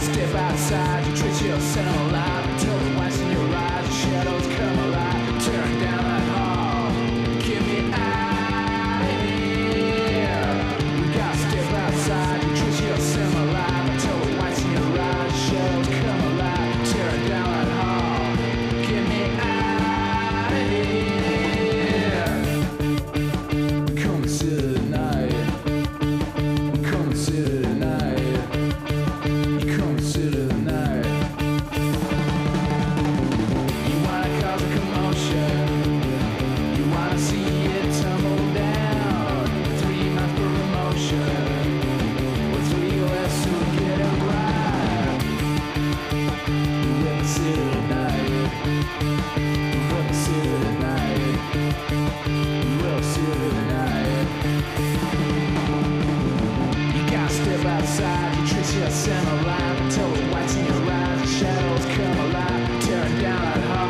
step outside, you treat yourself alive until the whites in your eyes, the shadows come alive, tearing down that hall. Get me out of here. We gotta step outside, you treat yourself alive until the whites in your eyes, the shadows come alive, tearing down that hall. Get me out of here. Come and sit tonight. Come and sit tonight. Come and sit tonight. You wanna cause a commotion. You wanna see it tumble down. 3 months for promotion. With 3 less to get it right. Let me sit tonight. Let me sit tonight. Let me sit tonight. You gotta step outside, you treat yourself alive until the whites in your eyes, the shadows come alive, tearing down that heart.